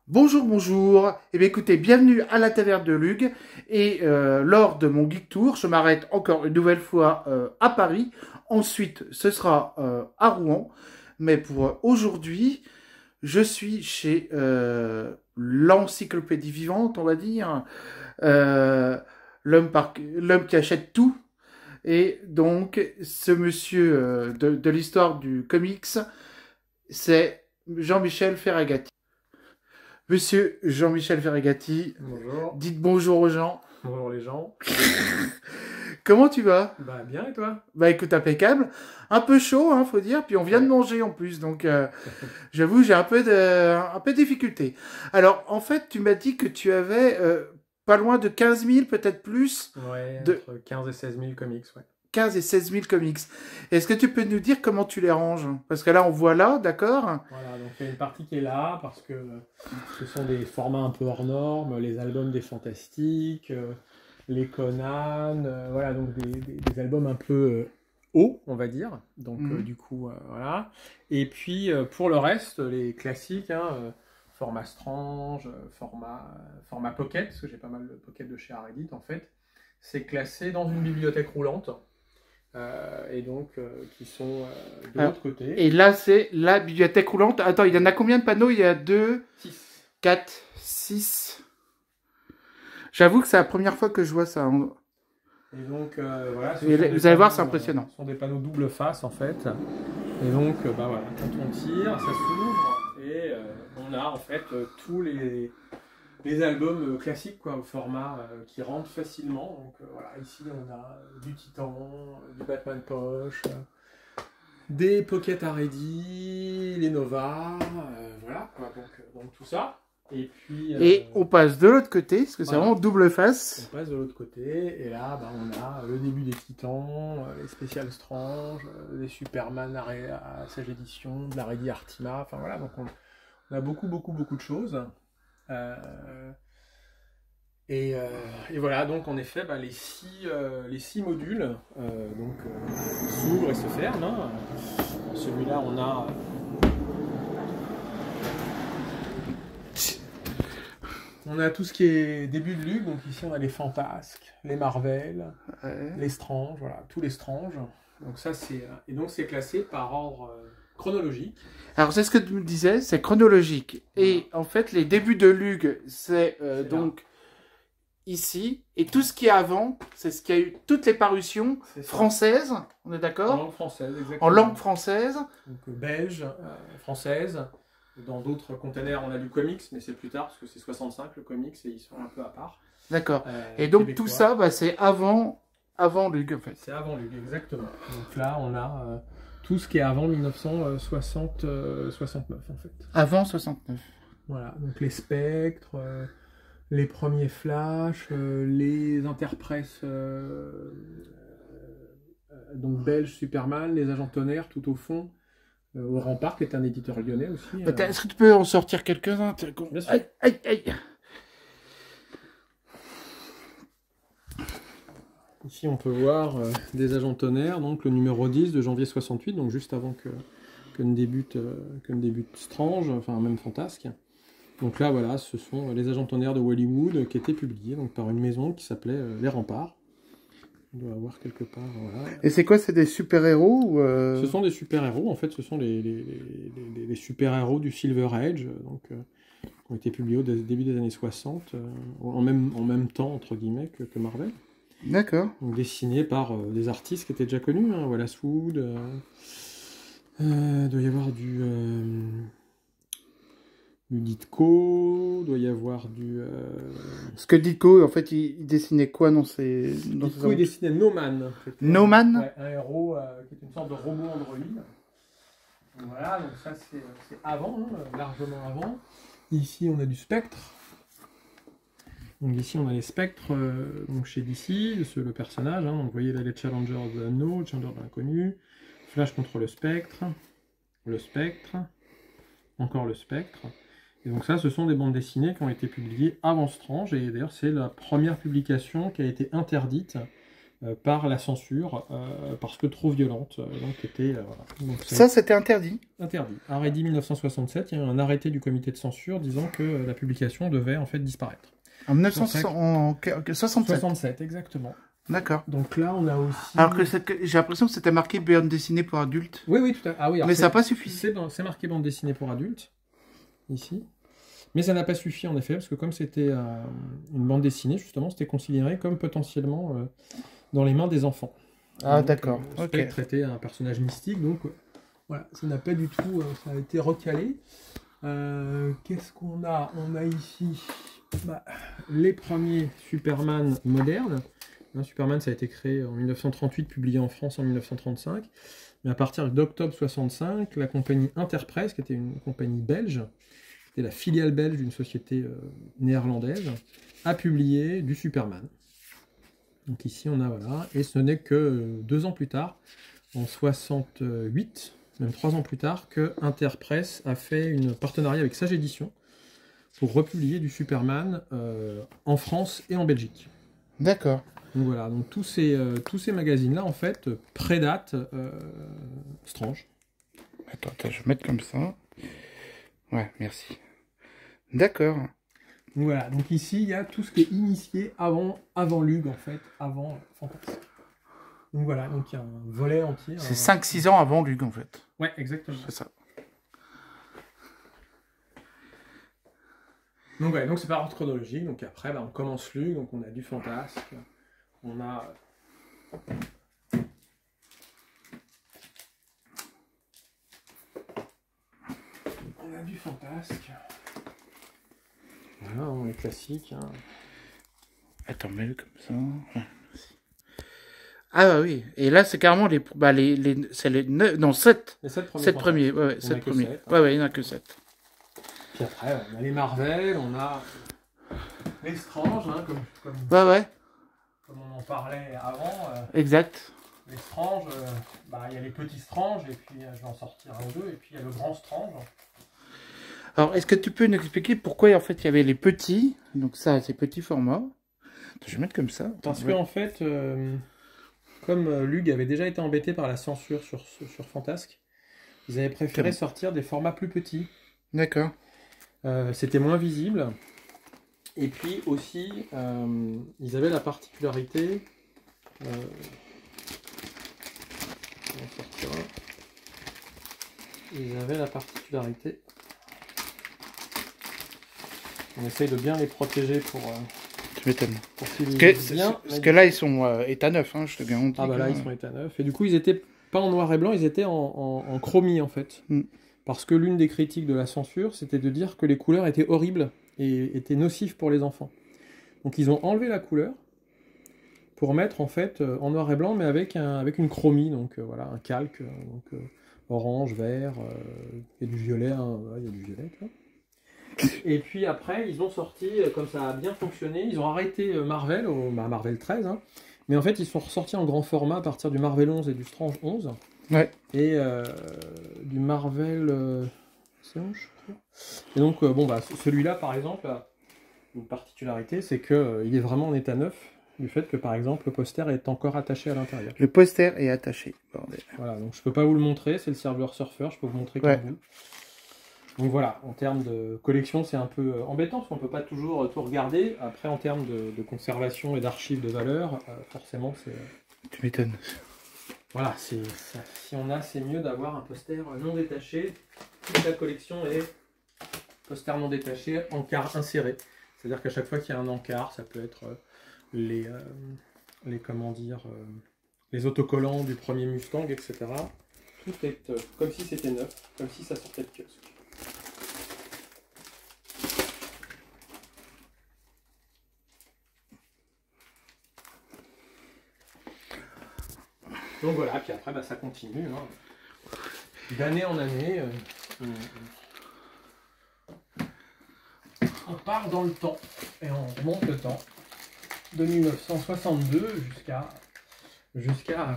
Bonjour, bonjour. Eh bien, écoutez, bienvenue à la taverne de Lug. Et lors de mon Geek Tour, je m'arrête encore une nouvelle fois à Paris. Ensuite, ce sera à Rouen. Mais pour aujourd'hui, je suis chez l'encyclopédie vivante, on va dire. Euh, l'homme qui achète tout. Et donc, ce monsieur de l'histoire du comics, c'est Jean-Michel Ferragati. Monsieur Jean-Michel Ferragati, Bonjour. dites bonjour aux gens. Bonjour les gens. Comment tu vas? Bah bien et toi? Bah écoute, impeccable. Un peu chaud, hein, faut dire. Puis on vient de manger en plus, donc j'avoue, j'ai un peu de difficulté. Alors, en fait, tu m'as dit que tu avais pas loin de 15 000, peut-être plus, Ouais, de entre 15 et 16 000 comics, ouais. 15 et 16 000 comics. Est-ce que tu peux nous dire comment tu les ranges? Parce que là, on voit là, d'accord? Voilà, donc il y a une partie qui est là parce que ce sont des formats un peu hors normes, les albums des Fantastiques, les Conan, voilà, donc des albums un peu hauts, on va dire. Donc du coup, voilà. Et puis pour le reste, les classiques, hein, format Strange, format Pocket, parce que j'ai pas mal de Pocket de chez Aredit en fait. C'est classé dans une bibliothèque roulante. Et donc qui sont de l'autre côté. Et là, c'est la bibliothèque roulante. Attends, il y en a combien de panneaux? Il y a 2, 6. 4, 6. J'avoue que c'est la première fois que je vois ça. Et donc voilà. Vous allez voir, c'est impressionnant. Ce sont des panneaux double face en fait. Et donc bah voilà, quand on tire, ça s'ouvre et on a en fait tous les albums classiques quoi, au format qui rentrent facilement. Donc voilà, ici on a du Titan, du Batman Poche, des Pocket Aredi, les Nova, voilà quoi, donc tout ça. Et puis Et on passe de l'autre côté, parce que c'est voilà, vraiment double face. on passe de l'autre côté, et là bah, on a le début des Titans, les Special Strange, les Superman à Sage Édition, de la Aredi Artima, enfin voilà, donc on a beaucoup de choses. Et voilà, donc en effet, bah, les six modules s'ouvrent et se ferment. Hein. Celui-là, on a tout ce qui est début de Lug. Donc ici, on a les Fantasques, les Marvel, les Strange, voilà, tous les Strange. Donc ça, et donc c'est classé par ordre chronologique. Alors c'est ce que tu me disais, c'est chronologique. Et en fait, les débuts de Lug, c'est donc ici, et tout ce qui est avant, c'est ce qui a eu toutes les parutions françaises, on est d'accord? En langue française, exactement. En langue française. Donc belge, française. Dans d'autres containers, on a du comics, mais c'est plus tard, parce que c'est 65 le comics, et ils sont un peu à part. D'accord. Et donc québécois. tout ça, bah, c'est avant Lug, en fait. C'est avant Lug, exactement. Donc là, on a tout ce qui est avant 1969, en fait. Avant 69. Voilà, donc les spectres, les premiers Flash, les interprètes donc belges Superman, les agents tonnerre tout au fond, au Rempart qui est un éditeur lyonnais aussi. Est-ce que tu peux en sortir quelques-uns? Bien sûr. Aïe, aïe, aïe. Ici on peut voir des agents tonnerre, donc le numéro 10 de janvier 68, donc juste avant que ne débute Strange, enfin même Fantasque. Donc là, voilà, ce sont les agents tonnerre de Hollywood qui étaient publiés donc, par une maison qui s'appelait Les Remparts. On doit avoir quelque part, voilà. Et c'est quoi, c'est des super-héros ou Ce sont des super-héros, en fait, ce sont les super-héros du Silver Age, donc, qui ont été publiés au début des années 60, en même temps, entre guillemets, que Marvel. D'accord. Donc dessinés par des artistes qui étaient déjà connus, hein, Wallace Wood, doit y avoir du Ditko, doit y avoir du... Parce que Ditko, en fait, il dessinait quoi dans ses... Ditko, il dessinait No Man. No Man? Ouais, un héros qui est une sorte de robot android. Donc voilà, donc ça c'est avant, hein, largement avant. Ici on a du Spectre. Donc ici on a les Spectres donc chez DC, le personnage. Hein, donc vous voyez là les Challengers de l'anneau, Challenger de l'inconnu, Flash contre le Spectre, encore le Spectre. Et donc ça, ce sont des bandes dessinées qui ont été publiées avant Strange, et d'ailleurs c'est la première publication qui a été interdite par la censure, parce que trop violente. Donc, voilà. Donc, Ça, c'était interdit. interdit. Arrêté 1967, il y a eu un arrêté du comité de censure disant que la publication devait en fait disparaître. En 1967. 67, exactement. D'accord. Donc là, on a aussi... Alors que j'ai l'impression que c'était marqué bande dessinée pour adultes. Oui, oui, tout à fait. Ah, oui, alors Mais ça n'a pas suffi. C'est marqué bande dessinée pour adultes, ici. Mais ça n'a pas suffi, en effet, parce que comme c'était une bande dessinée, justement, c'était considéré comme potentiellement dans les mains des enfants. Ah, donc, d'accord. C'était Ok. traité un personnage mystique, donc voilà, ça n'a pas du tout... ça a été recalé. Qu'est-ce qu'on a? On a ici les premiers Superman modernes. Superman, ça a été créé en 1938, publié en France en 1935. Mais à partir d'octobre 65, la compagnie Interpresse, qui était une compagnie belge, c'était la filiale belge d'une société néerlandaise, a publié du Superman. Donc ici, on a, voilà. Et ce n'est que 2 ans plus tard, en 68, même 3 ans plus tard, que Interpresse a fait une partenariat avec Sage Édition pour republier du Superman en France et en Belgique. D'accord. Donc voilà, donc tous ces magazines-là, en fait, prédatent Strange. Attends, je vais mettre comme ça. Ouais, merci. D'accord. Donc voilà, donc ici, il y a tout ce qui est initié avant Lug, en fait, avant Fantasme. Donc voilà, donc il y a un volet entier. C'est 5-6 ans avant Lug, en fait. Ouais, exactement. C'est ça. Donc ouais, donc c'est par ordre chronologique, donc après, on commence Lug, donc on a du Fantasme, on a... On a du Fantasque. Voilà, on est classique. Hein. Attends, mets-le comme ça. Ouais, merci. Ah bah oui. Et là, c'est carrément c'est les 9, non, 7. Les 7 premiers. 7 premiers. Ouais, 7 premiers. 7, hein. Ouais, il n'y en a que 7. Puis après, on a les Marvel, on a les Strange, hein, comme on en parlait avant. Exact. Les Strange, il y a les petits Strange, et puis je vais en sortir un ou deux, et puis il y a le grand Strange. Alors, est-ce que tu peux nous expliquer pourquoi, en fait, il y avait les petits, donc ça, ces petits formats. Je vais mettre comme ça. Parce que, en fait, comme Lug avait déjà été embêté par la censure sur Fantasque, ils avaient préféré sortir des formats plus petits. D'accord. C'était moins visible. Et puis aussi, ils avaient la particularité... Ils avaient la particularité... On essaye de bien les protéger pour... Tu m'étonnes. Parce que là, ils sont état neuf, hein, je te garantis. Ah bah là, ils sont état neuf. Et du coup, ils étaient pas en noir et blanc, ils étaient en chromie, en fait. Mm. Parce que l'une des critiques de la censure, c'était de dire que les couleurs étaient horribles et étaient nocives pour les enfants. Donc ils ont enlevé la couleur pour mettre, en fait, en noir et blanc, mais avec une chromie, donc voilà, un calque, orange, vert, et du violet, hein, voilà, il y a du violet, tu vois. Et puis après, ils ont sorti, comme ça a bien fonctionné, ils ont arrêté Marvel, Marvel 13, hein, mais en fait, ils sont ressortis en grand format à partir du Marvel 11 et du Strange 11. Ouais. Et du Marvel 11, je crois. Et donc, celui-là, par exemple, a une particularité, c'est qu'il est vraiment en état neuf, du fait que, par exemple, le poster est encore attaché à l'intérieur. Le poster est attaché, bordel. Voilà, donc je peux pas vous le montrer, c'est le serveur Surfer, je peux vous montrer comme vous. Donc voilà, en termes de collection, c'est un peu embêtant parce qu'on ne peut pas toujours tout regarder. Après, en termes de conservation et d'archives de valeur, forcément, c'est... Tu m'étonnes. Voilà, si on a, c'est mieux d'avoir un poster non détaché. Toute la collection est poster non détaché, encart inséré. C'est-à-dire qu'à chaque fois qu'il y a un encart, ça peut être les autocollants du premier Mustang, etc. Tout est comme si c'était neuf, comme si ça sortait de kiosque. Donc voilà, puis après ça continue. Hein. D'année en année, on part dans le temps et on remonte le temps de 1962 jusqu'à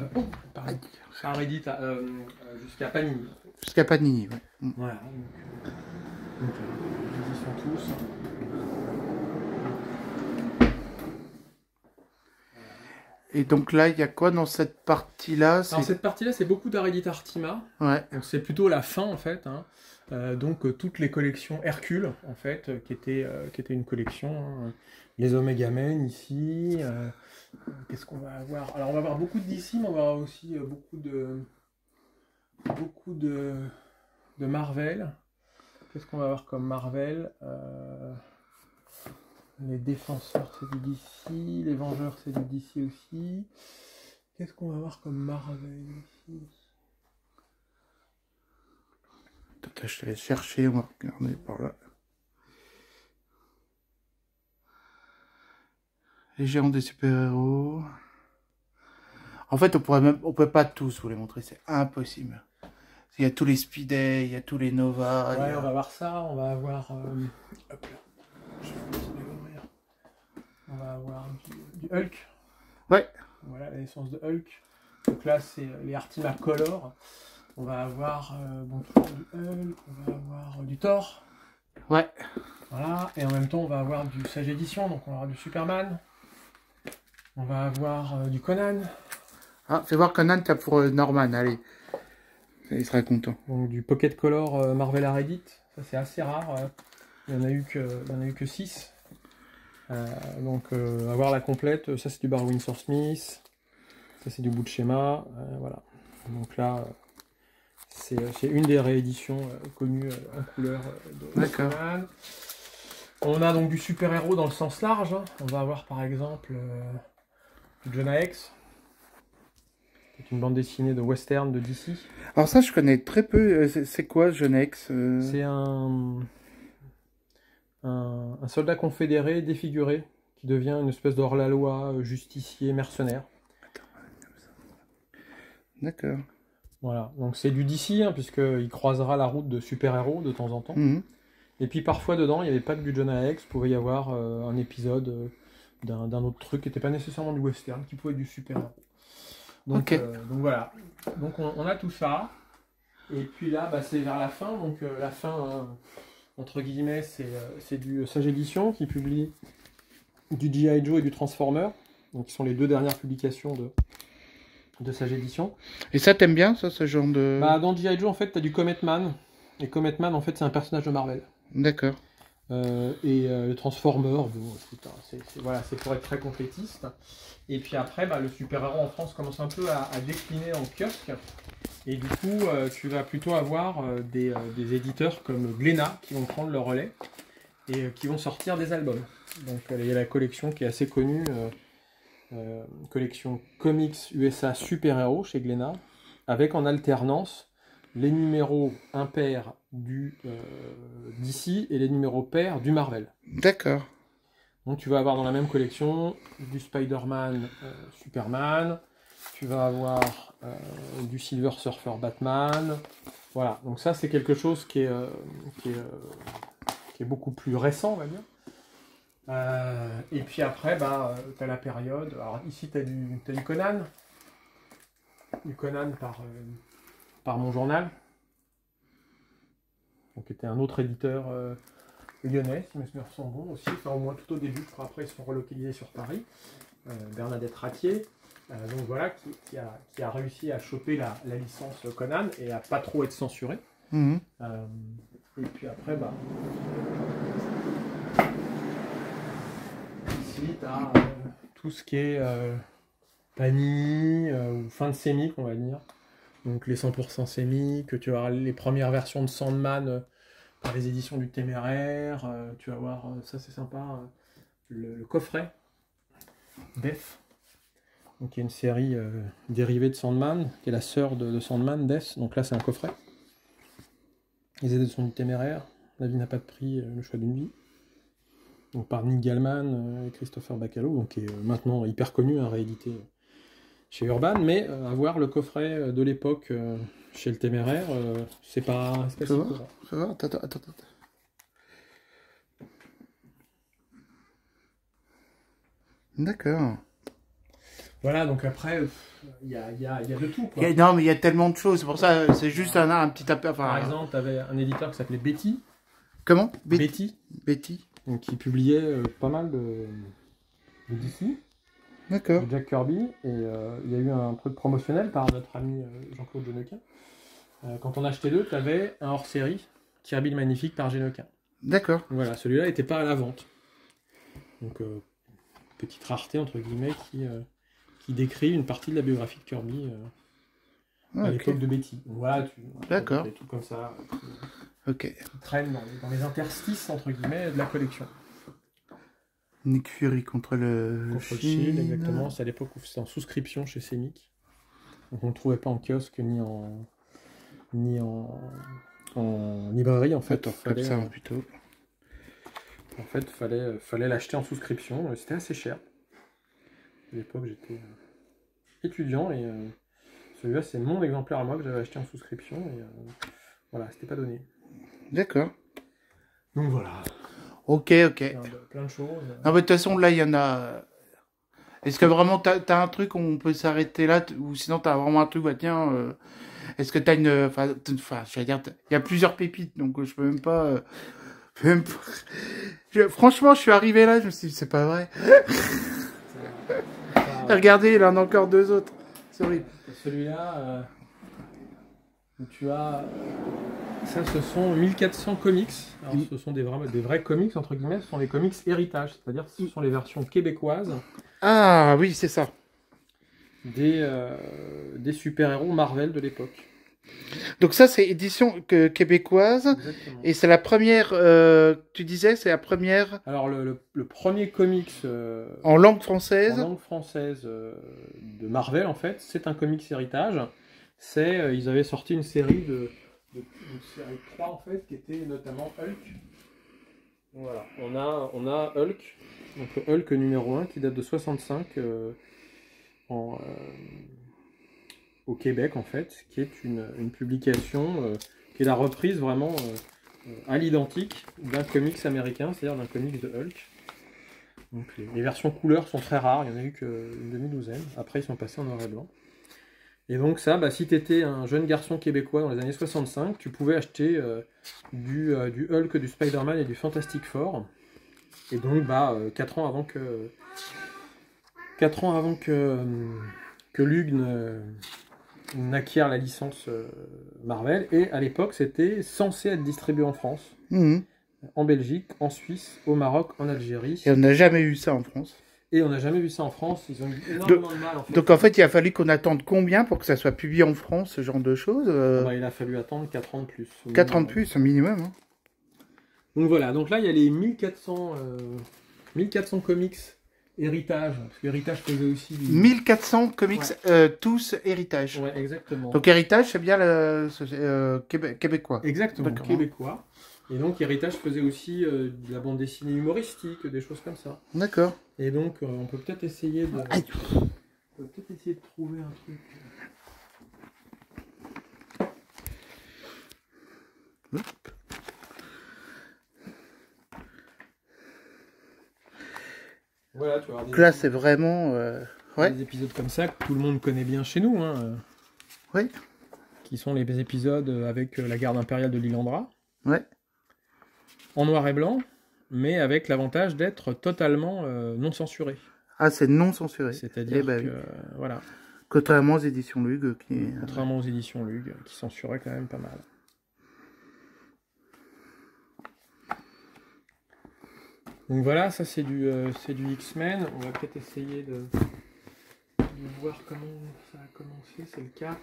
Panini. Jusqu'à Panini, ouais. Voilà. Donc, ils y sont tous. Et donc là, il y a quoi dans cette partie-là? Alors cette partie-là, c'est beaucoup d'Aredith Artima. Ouais. Donc c'est plutôt la fin en fait. Hein. Donc toutes les collections Hercule en fait, qui était une collection. Hein. Les Omega Men ici. Qu'est-ce qu'on va avoir? Alors on va avoir beaucoup de DC, mais on va avoir aussi beaucoup de Marvel. Qu'est-ce qu'on va avoir comme Marvel? Les Défenseurs, c'est du DC. Les Vengeurs, c'est du DC aussi. Qu'est-ce qu'on va avoir comme Marvel ici? Attends, je te laisse chercher, on va regarder par là. Les géants des super-héros. En fait, on peut pas tous vous les montrer, c'est impossible. Il y a tous les Speeday, il y a tous les Nova. Ouais, on va voir ça, on va avoir... hop là. Je vais continuer à l'ouvrir. On va avoir du Hulk. Ouais. Voilà, la naissance de Hulk. Donc là, c'est les Artima Color. On va avoir bon, toujours du Hulk, on va avoir du Thor. Ouais. Voilà, et en même temps, on va avoir du Sage Édition, donc on va avoir du Superman. On va avoir du Conan. Ah, fais voir Conan, t'as pour Norman, allez. Il sera content. Donc du Pocket Color Marvel Aredith. Ça, c'est assez rare. Il n'y en a eu que 6. Donc, avoir la complète. Ça, c'est du Barry Windsor Smith. Ça, c'est du bout de schéma. Voilà. Donc là, c'est une des rééditions connues en couleur de Conan. On a donc du super-héros dans le sens large. Hein. On va avoir par exemple du Jonah Hex. C'est une bande dessinée de western de DC. Alors ça, je connais très peu. C'est quoi, Jonah Hex? C'est un soldat confédéré défiguré qui devient une espèce d'hors-la-loi, justicier, mercenaire. D'accord. Voilà, donc c'est du DC, hein, puisqu'il croisera la route de super-héros de temps en temps. Mmh. Et puis parfois dedans, il n'y avait pas que du Jonah Hex, il pouvait y avoir un épisode d'un autre truc qui n'était pas nécessairement du western, qui pouvait être du super-héros. Donc, donc voilà, donc on a tout ça. Et puis là, bah, c'est vers la fin, donc la fin, entre guillemets, c'est du Sage Édition qui publie du G.I. Joe et du Transformer, donc qui sont les deux dernières publications de Sage Édition. Et ça, t'aimes bien, ça, ce genre de... Bah, dans G.I. Joe, en fait, t'as du Comet Man. Et Comet Man, en fait, c'est un personnage de Marvel. D'accord. Le Transformer, bon, voilà, c'est pour être très complétiste. Et puis après, bah, le super-héros en France commence un peu à décliner en kiosque. Et du coup, tu vas plutôt avoir des éditeurs comme Glénat qui vont prendre le relais et qui vont sortir des albums. Donc il y a la collection qui est assez connue, collection Comics USA Super-Héros chez Glénat, avec en alternance les numéros impairs du DC et les numéros pairs du Marvel. D'accord. Donc tu vas avoir dans la même collection du Spider-Man Superman, tu vas avoir du Silver Surfer Batman. Voilà, donc ça c'est quelque chose qui est beaucoup plus récent, on va dire. Et puis après, bah, tu as la période. Alors ici, tu as du Conan. Du Conan par Mon Journal. Donc, qui était un autre éditeur lyonnais, si mes souvenirs sont bons aussi. Enfin, au moins tout au début, après, ils sont relocalisés sur Paris. Bernadette Ratier. Donc voilà, qui a réussi à choper la licence Conan et à pas trop être censuré. Mmh. Et puis après, bah. Ici, tu as tout ce qui est Panini ou fin de sémique, on va dire. Donc les 100% sémique, tu vas avoir les premières versions de Sandman par les éditions du Téméraire. Tu vas voir, ça c'est sympa, le coffret Death. Donc il y a une série dérivée de Sandman, qui est la sœur de Sandman, Death. Donc là c'est un coffret. Les éditions du Téméraire, La vie n'a pas de prix, le choix d'une vie. Donc par Nick Gallman et Christopher Bacalo, donc qui est maintenant hyper connu, réédité chez Urban, mais avoir le coffret de l'époque chez le Téméraire, c'est pas si courant. Ça va, attends. D'accord. Voilà, donc après, il y a de tout, quoi. Non, mais il y a tellement de choses, c'est pour ça, c'est juste un petit appel. Enfin, par exemple, tu avais un éditeur qui s'appelait Betty. Comment? Betty. Betty. Donc, qui publiait pas mal de DC. D'accord. de Jack Kirby. Et il y a eu un truc promotionnel par notre ami Jean-Claude Genequin. Quand on achetait deux, tu avais un hors-série, Kirby le Magnifique par Genequin. D'accord. Voilà, celui-là n'était pas à la vente. Donc, petite rareté, entre guillemets, qui décrit une partie de la biographie de Kirby à l'époque de Betty. Donc, voilà, D'accord. des trucs comme ça Ok. qui traînent dans les interstices, entre guillemets, de la collection. Nick Fury contre le Contre le Shield, exactement. C'est à l'époque où c'était en souscription chez Semic. Donc on ne le trouvait pas en kiosque ni en librairie, en fait. Comme ça, plutôt. En fait, fallait l'acheter en souscription. C'était assez cher. À l'époque, j'étais étudiant et celui-là, c'est mon exemplaire à moi que j'avais acheté en souscription. Et voilà, c'était pas donné. D'accord. Donc voilà. Ok. Plein de choses. Non, mais de toute façon, là, il y en a. Est-ce que vraiment t'as un truc où on peut s'arrêter là, ou sinon t'as vraiment un truc, bah tiens, est-ce que t'as une. Enfin, je vais dire, il y a plusieurs pépites, donc je peux même pas. Franchement, je suis arrivé là, je me suis dit, c'est pas vrai. Regardez, il en a encore deux autres. C'est horrible. Celui-là, où tu as. Ça, ce sont 1400 comics. Alors, ce sont des vrais comics, entre guillemets. Ce sont les comics héritage, c'est-à-dire ce sont les versions québécoises. Ah oui, c'est ça. Des super-héros Marvel de l'époque. Donc ça, c'est édition québécoise. Exactement. Et c'est la première, tu disais, c'est la première... Alors, le premier comics en langue française. De Marvel, en fait, c'est un comics héritage. Ils avaient sorti une série une série 3, en fait, qui était notamment Hulk. Donc, voilà, on a Hulk, donc Hulk numéro 1, qui date de 65, au Québec, en fait, qui est une publication qui est la reprise vraiment à l'identique d'un comics américain, c'est-à-dire d'un comics de Hulk. Donc les versions couleurs sont très rares, il n'y en a eu qu'une demi-douzaine. Après, ils sont passés en noir et blanc. Et donc ça, si tu étais un jeune garçon québécois dans les années 65, tu pouvais acheter du Hulk, du Spider-Man et du Fantastic Four. Et donc, 4 ans avant que Lugn n'acquiert la licence Marvel. Et à l'époque, c'était censé être distribué en France, en Belgique, en Suisse, au Maroc, en Algérie. Et on n'a jamais eu ça en France. Et on n'a jamais vu ça en France. Ils ont eu énormément de mal, en fait. Donc en fait, il a fallu qu'on attende combien pour que ça soit publié en France, ce genre de choses Il a fallu attendre 4 ans de plus. 4 ans de plus, au minimum. Hein. Donc voilà, donc là il y a les 1400 comics héritage, parce que héritage faisait aussi... 1400 comics, tous héritage. Ouais, exactement. Donc héritage, c'est bien le québécois. Exactement, québécois. Et donc héritage faisait aussi de la bande dessinée humoristique, des choses comme ça. D'accord. Et donc on peut peut-être essayer de trouver un truc. Voilà, tu vois. Donc là, c'est vraiment... des épisodes comme ça que tout le monde connaît bien chez nous. Oui. Qui sont les épisodes avec la garde impériale de Lilandra. Ouais. En noir et blanc, mais avec l'avantage d'être totalement non censuré. Ah, c'est non censuré. C'est-à-dire que... voilà. Contrairement aux éditions Lug. Contrairement aux éditions Lug, qui censuraient quand même pas mal. Donc voilà, ça c'est du X-Men. On va peut-être essayer de voir comment ça a commencé. C'est le 4.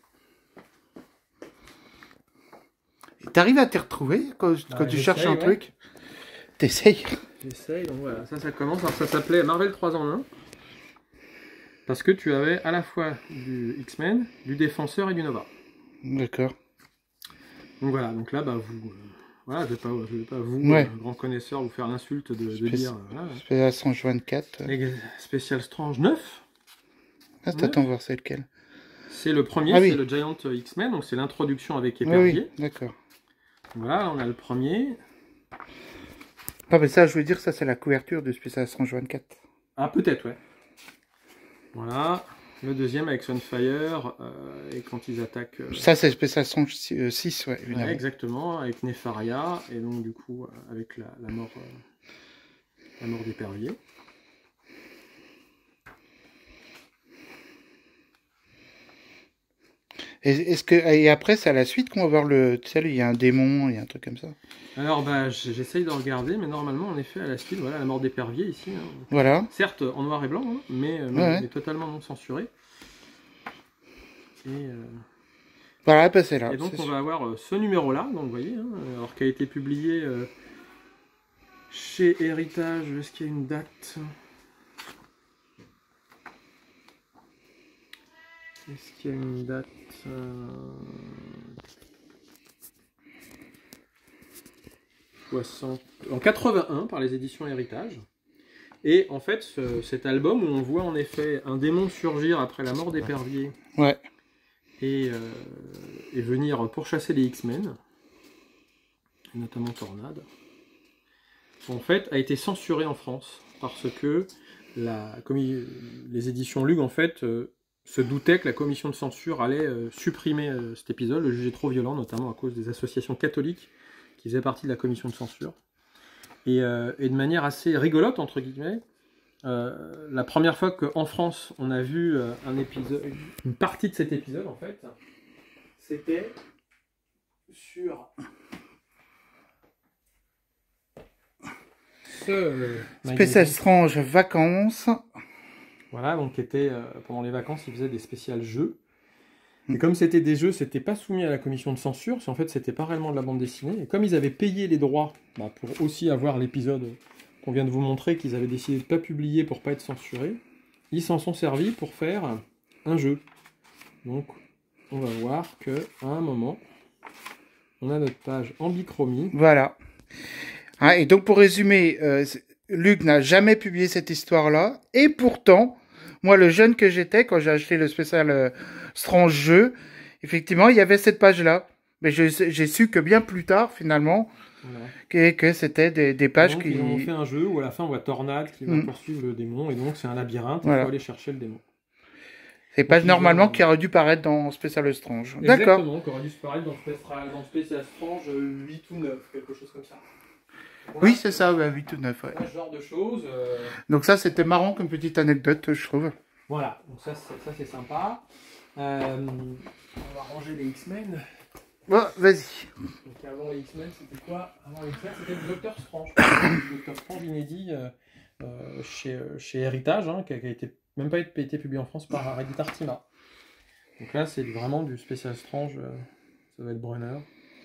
Et t'arrives à t'y retrouver quand tu cherches un truc? T'essayes? J'essaye, donc voilà, ça commence. Alors ça s'appelait Marvel 3 en 1. Parce que tu avais à la fois du X-Men, du Défenseur et du Nova. D'accord. Donc voilà, donc là, vous... Voilà, je vais pas vous, grand connaisseur, vous faire l'insulte de dire... Spécial Strange 24. Spécial Strange 9. Ah, t'attends voir c'est lequel? C'est le premier, c'est le Giant X-Men, donc c'est l'introduction avec Épervier. Oui, d'accord. Voilà, on a le premier. Non, mais ça, je veux dire, ça, c'est la couverture de Spécial Strange 24. Ah, peut-être, ouais. Voilà. Le deuxième avec Sunfire, et quand ils attaquent... Ça, c'est Spécial Strange 6, ouais, évidemment. Ouais, exactement, avec Nefaria, et donc, du coup, avec la mort d'Épervier. Et après, c'est à la suite qu'on va voir le... Tu sais, il y a un démon, il y a un truc comme ça. Alors, bah, j'essaye de regarder, mais normalement, en effet, à la style, voilà, la mort d'épervier ici. Hein. Voilà. Certes, en noir et blanc, hein, mais totalement non censuré. Et, voilà, bah, c'est là. et donc, on va avoir ce numéro-là, donc vous voyez, hein, alors qui a été publié chez Héritage. Est-ce qu'il y a une date? Est-ce qu'il y a une date en 81 par les éditions Héritage. Et en fait, cet album où on voit en effet un démon surgir après la mort d'Épervier et venir pourchasser les X-Men, et notamment Tornade, en fait a été censuré en France parce que les éditions Lug en fait se doutaient que la commission de censure allait supprimer cet épisode, le juger trop violent, notamment à cause des associations catholiques qui faisaient partie de la commission de censure. Et de manière assez rigolote, entre guillemets, la première fois qu'en France on a vu une partie de cet épisode, en fait, c'était sur ce Spécial Strange Vacances. Voilà, donc pendant les vacances, ils faisaient des spéciales jeux. Et comme c'était des jeux, c'était pas soumis à la commission de censure, en fait c'était pas réellement de la bande dessinée. Et comme ils avaient payé les droits pour aussi avoir l'épisode qu'on vient de vous montrer, qu'ils avaient décidé de pas publier pour pas être censurés, ils s'en sont servis pour faire un jeu. Donc on va voir que à un moment, on a notre page en bichromie. Voilà. Ah, et donc pour résumer, Luc n'a jamais publié cette histoire-là, et pourtant, moi le jeune que j'étais, quand j'ai acheté le spécial Strange Jeu, effectivement il y avait cette page-là. Mais j'ai su que bien plus tard, finalement, voilà, que c'était des pages qui... Ils ont fait un jeu où à la fin on voit Tornade qui va poursuivre le démon, et donc c'est un labyrinthe, il faut aller chercher le démon. C'est pages normalement qui auraient dû paraître dans Spécial Strange. D'accord. Exactement, qui aurait dû paraître dans Spécial Strange 8 ou 9, quelque chose comme ça. Voilà. Oui, c'est ça, 8 ou 9. Ouais. Ce genre de choses. Donc ça, c'était marrant comme petite anecdote, je trouve. Voilà, donc ça c'est sympa. On va ranger les X-Men. Bon, vas-y. Donc avant les X-Men, c'était quoi? Avant les X-Men, c'était le Docteur Strange. Le Docteur Strange inédit chez Héritage, hein, qui a même pas été publié en France par Reddit Artima. Donc là, c'est vraiment du Spécial Strange. Ça va être Brunner.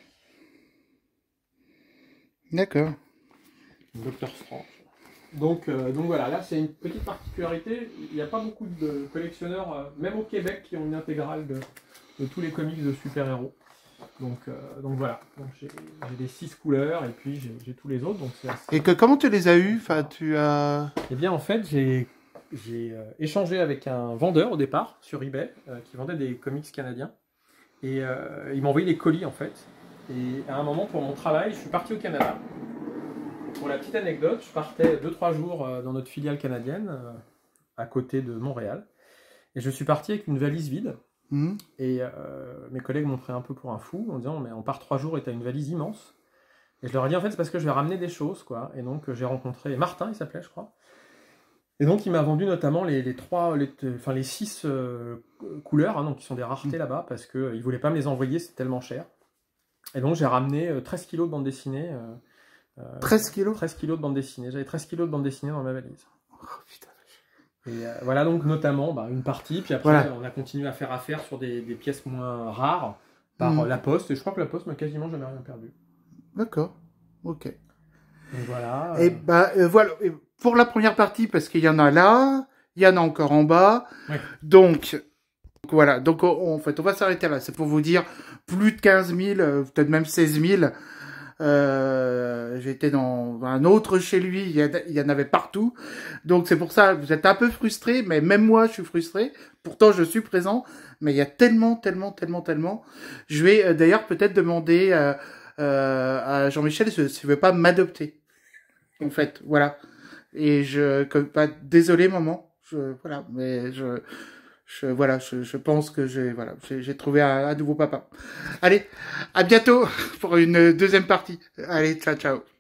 D'accord. Docteur Strange. Donc voilà, là c'est une petite particularité. Il n'y a pas beaucoup de collectionneurs, même au Québec, qui ont une intégrale de tous les comics de super-héros. Donc voilà, j'ai les 6 couleurs et puis j'ai tous les autres. Donc et comment tu les as eus? Enfin, tu as... Eh bien en fait, j'ai échangé avec un vendeur au départ sur eBay qui vendait des comics canadiens. Et il m'a envoyé les colis en fait. Et à un moment, pour mon travail, je suis parti au Canada. Pour la petite anecdote, je partais 2-3 jours dans notre filiale canadienne, à côté de Montréal. Et je suis parti avec une valise vide. Et mes collègues m'ont pris un peu pour un fou, en disant, mais on part 3 jours et t'as une valise immense. Et je leur ai dit, en fait, c'est parce que je vais ramener des choses, quoi. Et donc, j'ai rencontré Martin, il s'appelait, je crois. Et donc, il m'a vendu notamment les 6 couleurs, hein, donc qui sont des raretés là-bas, parce qu'il ne voulait pas me les envoyer, c'est tellement cher. Et donc, j'ai ramené 13 kilos de bande dessinée. 13 kilos 13 kilos de bande dessinée. J'avais 13 kilos de bande dessinée dans ma valise. Oh, putain. Et voilà, donc notamment une partie, puis après on a continué à faire affaire sur des pièces moins rares par la Poste, et je crois que la Poste m'a quasiment jamais rien perdu. D'accord, ok. Donc voilà. Et voilà, pour la première partie, parce qu'il y en a là, il y en a encore en bas, donc voilà, donc en fait on va s'arrêter là, c'est pour vous dire, plus de 15 000, peut-être même 16 000, j'étais dans un autre chez lui, il y en avait partout, donc c'est pour ça, vous êtes un peu frustrés, mais même moi je suis frustré, pourtant je suis présent, mais il y a tellement, je vais d'ailleurs peut-être demander à Jean-Michel s'il veut pas m'adopter, en fait, voilà, et désolé maman, voilà, mais je pense que j'ai trouvé un nouveau papa. Allez, à bientôt pour une deuxième partie. Allez, ciao.